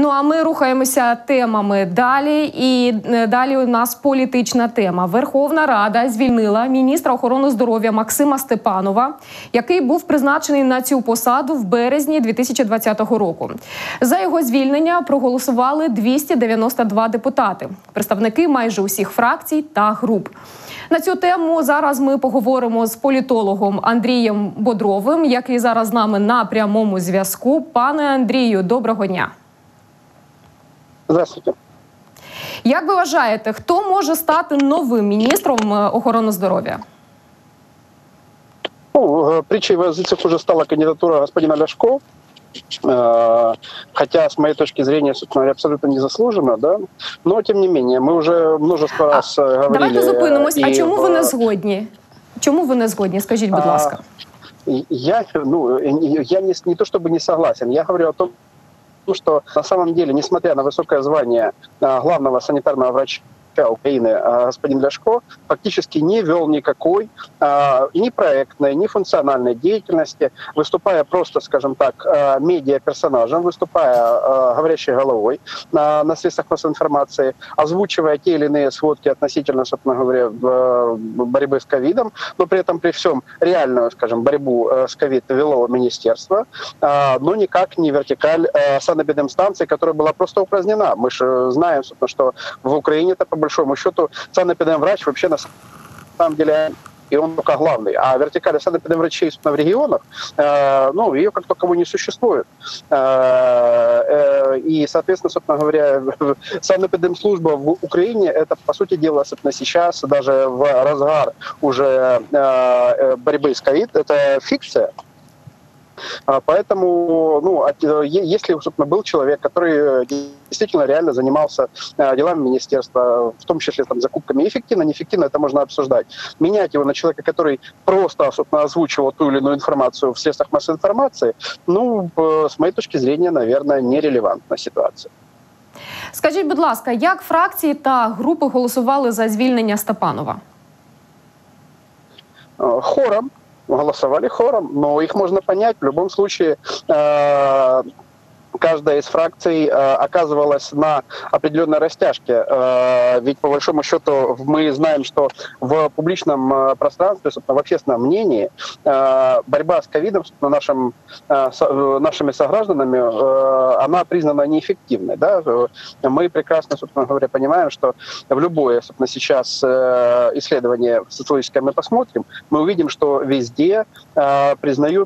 Ну а ми рухаємося темами далі. І далі у нас політична тема. Верховна Рада звільнила міністра охорони здоров'я Максима Степанова, який був призначений на цю посаду в березні 2020 року. За його звільнення проголосували 292 депутати, представники майже усіх фракцій та груп. На цю тему зараз ми поговоримо з політологом Андрієм Бодровим, який зараз з нами на прямому зв'язку. Пане Андрію, доброго дня. Здравствуйте. Як ви вважаєте, хто може стати новим міністром охорони здоров'я? Ну, притчей во языцах уже стала кандидатура господина Ляшко, хотя, с моей точки зрения, собственно, абсолютно незаслуженно, да? Но, тем не менее, мы уже множество раз говорили... Давайте зупинимось. А чому ви не згодні? Чому ви не згодні? Скажіть, будь ласка. Я не то чтобы не согласен, я говорю о том, что на самом деле, несмотря на высокое звание главного санитарного врача Украины, господин Ляшко фактически не вел никакой ни проектной, ни функциональной деятельности, выступая просто, скажем так, медиа-персонажем, выступая говорящей головой на средствах массовой информации, озвучивая те или иные сводки относительно, собственно говоря, борьбы с ковидом, но при этом при всем реальную, скажем, борьбу с ковид вело министерство, но никак не вертикаль санэпидемстанции, которая была просто упразднена. Мы же знаем, собственно, что в Украине это по большому счету санэпидемврач вообще на самом деле и он только главный. А вертикаль санэпидемврачей в регионах, ее как таковой не существует. И, соответственно, собственно говоря, санэпидемслужба в Украине — это, по сути дела, собственно, сейчас, даже в разгар уже борьбы с ковид, это фикция. Поэтому, если, собственно, был человек, который действительно реально занимался делами министерства, в том числе там, закупками, эффективно, неэффективно, это можно обсуждать. Менять его на человека, который просто, собственно, озвучивал ту или иную информацию в средствах массовой информации, с моей точки зрения, наверное, нерелевантна ситуація. Скажіть, будь ласка, як фракції та групи голосували за звільнення Степанова? Хором. Голосовали хором, но их можно понять. В любом случае, каждая из фракций оказывалась на определенной растяжке. Ведь, по большому счету, мы знаем, что в публичном пространстве, в общественном мнении, борьба с ковидом нашими согражданами, она признана неэффективной. Да? Мы прекрасно, собственно говоря, понимаем, что в любое, собственно, сейчас исследование социологическое мы посмотрим, мы увидим, что везде признают,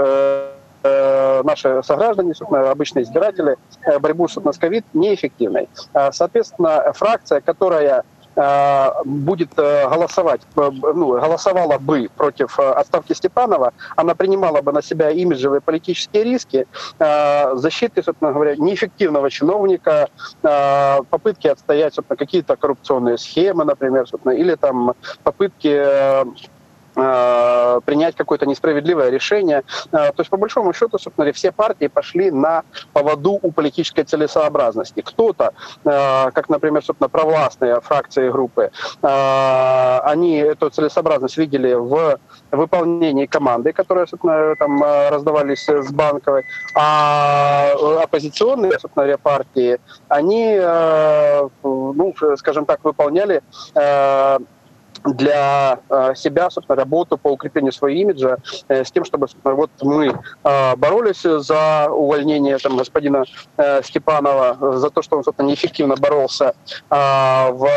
наши сограждане, обычные избиратели, борьбу с ковид неэффективной. Соответственно, фракция, которая будет голосовала бы против отставки Степанова, она принимала бы на себя имиджевые политические риски защиты, собственно говоря, неэффективного чиновника, попытки отстоять, собственно, какие-то коррупционные схемы, например, собственно, или там попытки принять какое-то несправедливое решение. То есть, по большому счету, собственно, все партии пошли на поводу у политической целесообразности. Кто-то, как, например, собственно, провластные фракции и группы, они эту целесообразность видели в выполнении команды, которые, собственно, там раздавались с Банковой, а оппозиционные, собственно говоря, партии, они, скажем так, выполняли для себя, собственно, работу по укреплению своего имиджа с тем, чтобы, вот мы боролись за увольнение там, господина Степанова, за то, что он, собственно, неэффективно боролся в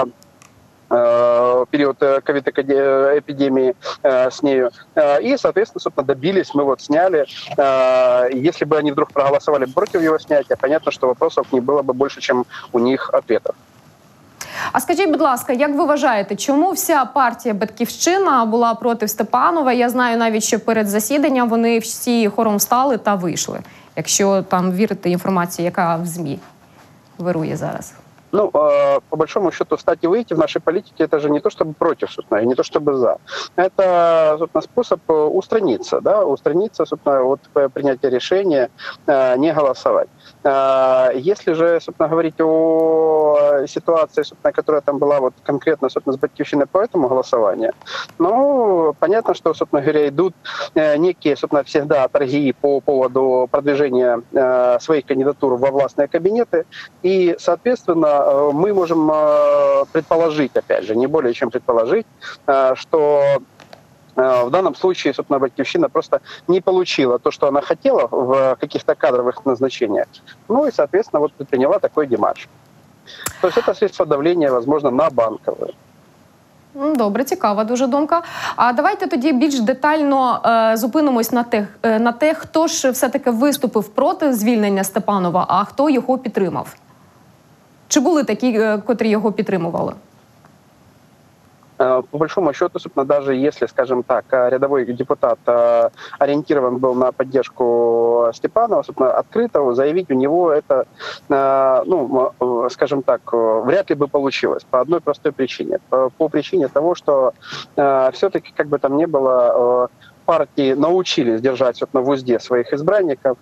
период ковид-эпидемии с нею. И, соответственно, собственно, добились, мы сняли. Если бы они вдруг проголосовали против его снятия, понятно, что вопросов не было бы больше, чем у них ответов. А скажіть, будь ласка, як ви вважаєте, чому вся партія «Батьківщина» була проти Степанова? Я знаю навіть, що перед засіданням вони всі хором встали та вийшли, якщо там вірити інформації, яка в ЗМІ вирує зараз. По большому счету, встать и выйти в нашей политике — это же не то чтобы против, собственно, и не то чтобы за. Это, собственно, способ устраниться, да, собственно, от принятия решения не голосовать. Если же, собственно, говорить о ситуации, собственно, которая там была вот конкретно, собственно, с Батьковщиной по этому голосованию, ну, понятно, что, собственно говоря, идут некие, собственно, всегда торги по поводу продвижения своих кандидатур во властные кабинеты, и, соответственно, мы можем предположить, опять же, не более чем предположить, что в данном случае, собственно, Батьковщина просто не получила то, что она хотела в каких-то кадровых назначениях. Ну и, соответственно, вот предприняла такой демарш. То есть это средство давления, возможно, на Банкову. Добре, цікава дуже думка. А давайте тоді більш детально зупинимось на те, хто ж все-таки виступив проти звільнення Степанова, а хто його підтримав. Чи були такі, котрі його підтримували? По большому счету, собственно, даже если, скажем так, рядовой депутат ориентирован был на поддержку Степанова, собственно, открыто заявить у него это, ну, скажем так, вряд ли бы получилось по одной простой причине. По причине того, что все-таки, как бы там ни было, партии научились держать, собственно, в узде своих избранников,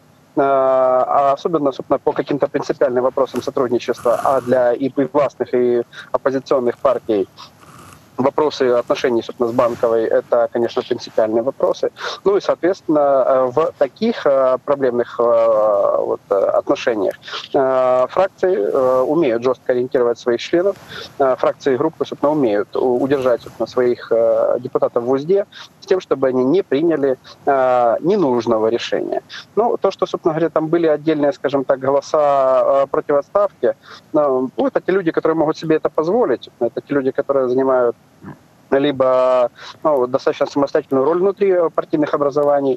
а особенно, собственно, по каким-то принципиальным вопросам сотрудничества, а для и властных, и оппозиционных партий вопросы отношений, собственно, с Банковой – это, конечно, принципиальные вопросы. Ну и, соответственно, в таких проблемных вот, отношениях фракции умеют жестко ориентировать своих членов, фракции и группы, собственно, умеют удержать, собственно, своих депутатов в узде с тем, чтобы они не приняли ненужного решения. Ну, то, что, собственно говоря, там были отдельные, скажем так, голоса против отставки, ну, это те люди, которые могут себе это позволить, это те люди, которые занимают либо достаточно самостоятельную роль внутри партийных образований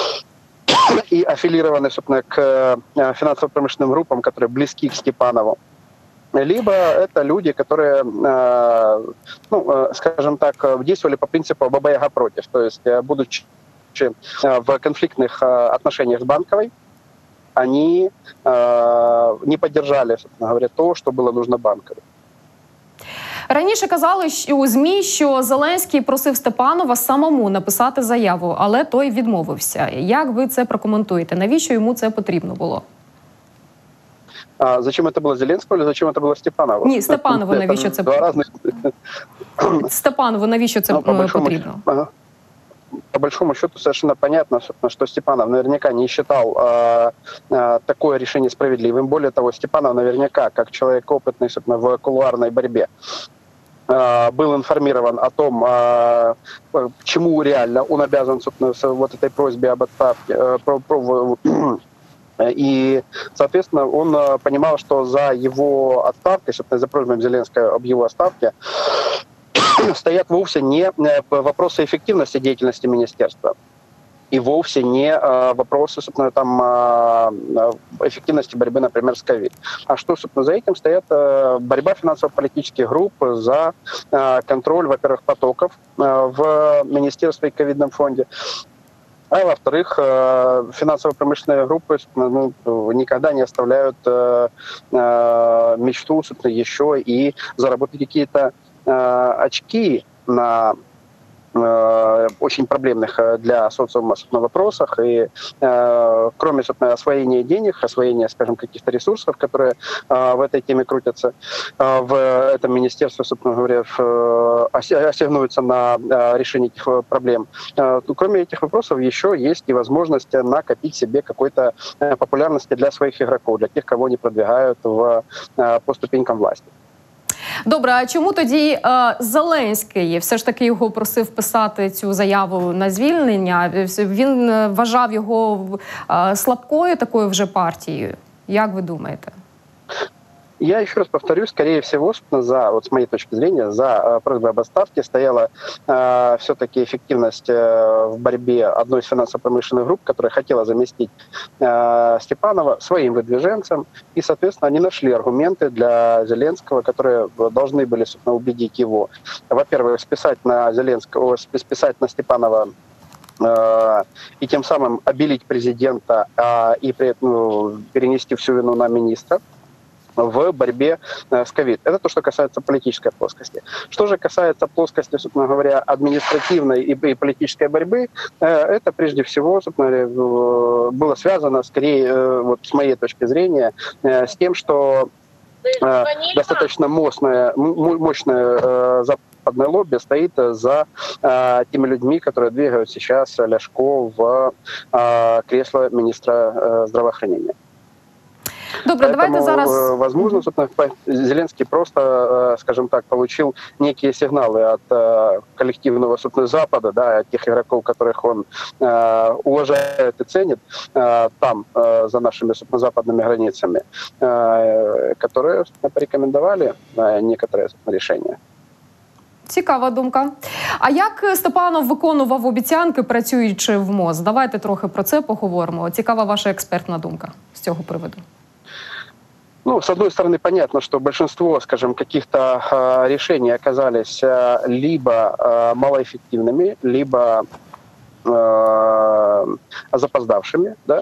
и аффилированы, собственно, к финансово-промышленным группам, которые близки к Степанову, либо это люди, которые, ну, скажем так, действовали по принципу «баба-яга против», то есть, будучи в конфликтных отношениях с Банковой, они не поддержали, собственно говоря, то, что было нужно Банковой. Раніше казали у ЗМІ, що Зеленський просив Степанова самому написати заяву, але той відмовився. Як ви це прокоментуєте? Навіщо йому це потрібно було? Зачем это было Зеленского или зачем это было Степанову? Ні, Степанову навіщо це потрібно? Степанову навіщо це потрібно? По большому счету совершенно понятно, что Степанов наверняка не считал такое решение справедливым. Более того, Степанов наверняка, как человек опытный, собственно, в кулуарной борьбе, был информирован о том, чему реально он обязан, собственно, с вот этой просьбе об отставке. И, соответственно, он понимал, что за его отставкой, собственно, за просьбой Зеленского об его отставке, стоят вовсе не вопросы эффективности деятельности министерства и вовсе не вопросы, собственно, там, эффективности борьбы, например, с ковид. А что, собственно, за этим стоят борьба финансово-политических групп за контроль, во-первых, потоков в министерстве и ковидном фонде, а во-вторых, финансово-промышленные группы, ну, никогда не оставляют мечту, собственно, еще и заработать какие-то очки на очень проблемных для социума вопросах. И кроме, собственно, освоения денег, освоения, скажем, каких-то ресурсов, которые в этой теме крутятся, в этом министерстве, собственно говоря, ассигнуются на решение этих проблем. Кроме этих вопросов еще есть и возможность накопить себе какой-то популярности для своих игроков, для тех, кого они продвигают по ступенькам власти. Добре, а чому тоді Зеленський все ж таки його просив писати цю заяву на звільнення? Він вважав його слабкою такою вже партією. Як ви думаєте? Я еще раз повторю, скорее всего, вот с моей точки зрения, за просьбой об отставке стояла все-таки эффективность в борьбе одной из финансово-промышленных групп, которая хотела заместить Степанова своим выдвиженцем. И, соответственно, они нашли аргументы для Зеленского, которые должны были, собственно, убедить его. Во-первых, списать на Зеленского, списать на Степанова и тем самым обелить президента и перенести всю вину на министра. в борьбе с ковид. Это то, что касается политической плоскости. Что же касается плоскости, собственно говоря, административной и политической борьбы, это прежде всего, собственно говоря, было связано скорее, вот с моей точки зрения, с тем, что достаточно мощное западное лобби стоит за теми людьми, которые двигают сейчас Ляшко в кресло министра здравоохранения. Добре, Поэтому, давайте зараз... возможно, Зеленский просто, скажем так, получил некие сигналы от коллективного, собственно, Запада, да, от тех игроков, которых он уважает и ценит там, за нашими, собственно, западными границами, которые, собственно, порекомендовали некоторые, собственно, решения. Цікава думка. А як Степанов виконував обіцянки, працюючи в МОЗ? Давайте трохи про це поговоримо. Цікава ваша експертна думка з цього приводу. Ну, с одной стороны, понятно, что большинство, скажем, каких-то решений оказались либо малоэффективными, либо запоздавшими, да?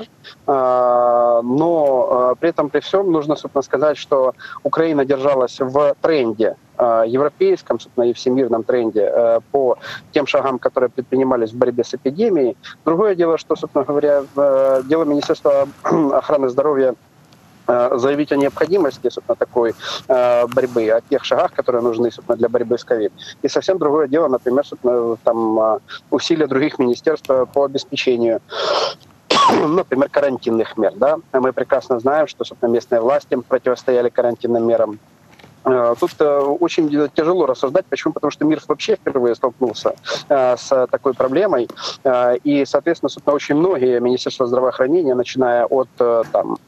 Но при этом, при всем, нужно, собственно, сказать, что Украина держалась в тренде европейском, собственно, и всемирном тренде по тем шагам, которые предпринимались в борьбе с эпидемией. Другое дело, что, собственно говоря, дело Министерства охраны здоровья заявить о необходимости, собственно, такой борьбы, о тех шагах, которые нужны, собственно, для борьбы с ковид. И совсем другое дело, например, собственно, там, усилия других министерств по обеспечению, например, карантинных мер. Да? Мы прекрасно знаем, что, собственно, местные власти противостояли карантинным мерам. Тут очень тяжело рассуждать. Почему? Потому что мир вообще впервые столкнулся с такой проблемой. И, соответственно, собственно, очень многие министерства здравоохранения, начиная от там,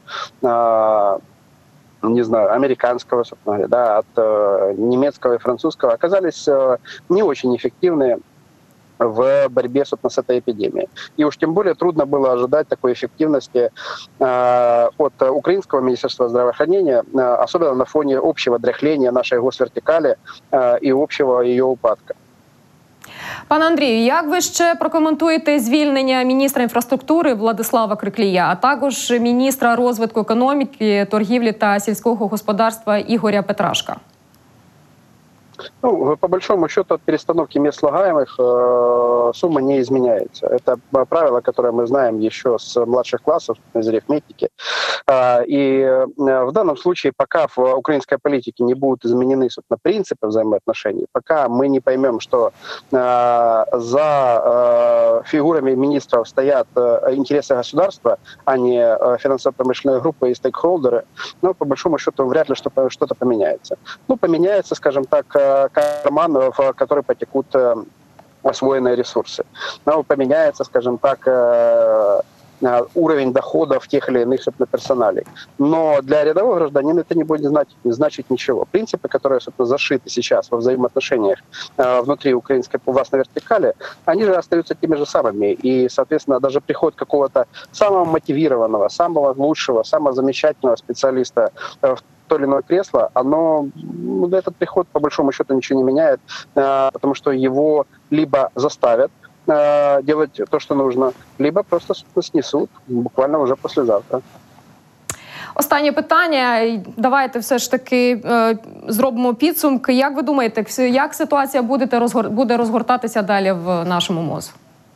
не знаю, американского, собственно говоря, да, от немецкого и французского, оказались не очень эффективны в борьбе, собственно, с этой эпидемией. И уж тем более трудно было ожидать такой эффективности от украинского министерства здравоохранения, особенно на фоне общего дряхления нашей госвертикали и общего ее упадка. Пане Андрію, як ви ще прокоментуєте звільнення міністра інфраструктури Владислава Криклія, а також міністра розвитку економіки, торгівлі та сільського господарства Ігоря Петрашка? Ну, по большому счету, от перестановки мест слагаемых сумма не изменяется. Это правило, которое мы знаем еще с младших классов, из арифметики. И в данном случае, пока в украинской политике не будут изменены, собственно, принципы взаимоотношений, пока мы не поймем, что за фигурами министров стоят интересы государства, а не финансово-промышленные группы и стейкхолдеры, ну, по большому счету, вряд ли что-то поменяется. Ну, поменяется, скажем так, карман, в который потекут освоенные ресурсы. Но поменяется, скажем так, уровень доходов тех или иных, собственно, персоналей. Но для рядового гражданина это не будет значить ничего. Принципы, которые, собственно, зашиты сейчас во взаимоотношениях внутри украинской властной вертикали, они же остаются теми же самыми. И, соответственно, даже приход какого-то самого мотивированного, самого лучшего, самого замечательного специалиста в то или иное кресло, этот приход по большому счету ничего не меняет, потому что его либо заставят делать то, что нужно, либо просто снесут буквально уже послезавтра. Останнє питання. Давайте все ж таки зробимо підсумки. Як ви думаєте, як ситуація буде розгортатися далі в нашому МОЗ?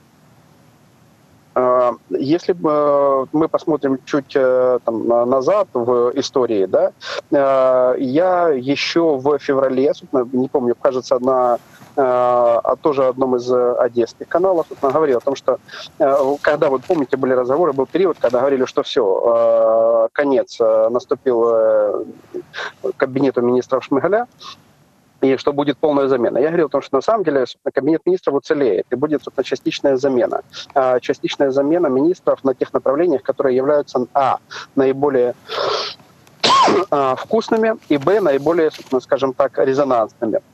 Если мы посмотрим чуть назад в истории, да, я еще в феврале, не помню, кажется, на тоже одном из одесских каналов говорил о том, что когда, вот помните, были разговоры, был период, когда говорили, что все, конец наступил кабинету министров Шмигаля, и что будет полная замена. Я говорил о том, что на самом деле кабинет министров уцелеет, и будет, собственно, частичная замена. Частичная замена министров на тех направлениях, которые являются наиболее вкусными, и наиболее, собственно, скажем так, резонансными.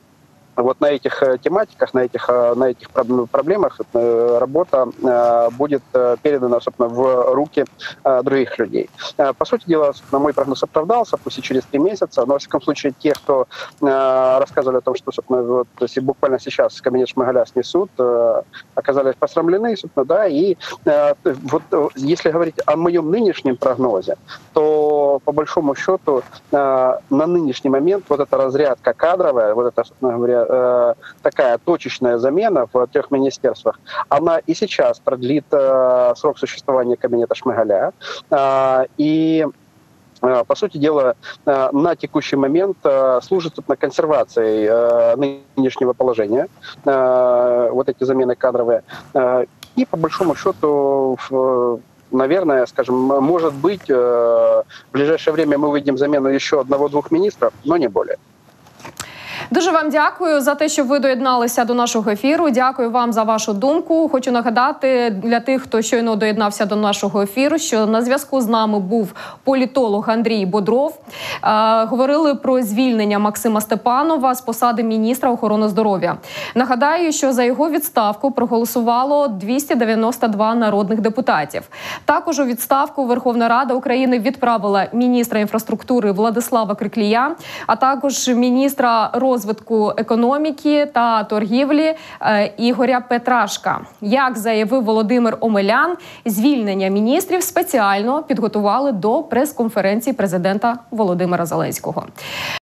вот на этих тематиках, на этих проблемах работа будет передана, собственно, в руки других людей. По сути дела, мой прогноз оправдался, пусть и через 3 месяца, но, во всяком случае, те, кто рассказывали о том, что, собственно, вот, то есть буквально сейчас кабинет Шмигаля снесут, оказались посрамлены, собственно, да, и вот если говорить о моем нынешнем прогнозе, то, по большому счету, на нынешний момент вот эта разрядка кадровая, вот эта, собственно говоря, такая точечная замена в 3 министерствах, она и сейчас продлит срок существования кабинета Шмигаля. И, по сути дела, на текущий момент служит консервацией нынешнего положения, вот эти замены кадровые. И, по большому счету, наверное, скажем, может быть, в ближайшее время мы увидим замену еще 1-2 министров, но не более. Дуже вам дякую за те, що ви доєдналися до нашого ефіру. Дякую вам за вашу думку. Хочу нагадати для тих, хто щойно доєднався до нашого ефіру, що на зв'язку з нами був політолог Андрій Бодров. Говорили про звільнення Максима Степанова з посади міністра охорони здоров'я. Нагадаю, що за його відставку проголосувало 292 народних депутатів. Також у відставку Верховна Рада України відправила міністра інфраструктури Владислава Криклія, а також міністра розвитку економіки та торгівлі Ігоря Петрашка. Як заявив Володимир Омелян, звільнення міністрів спеціально підготували до прес-конференції президента Володимира Зеленського.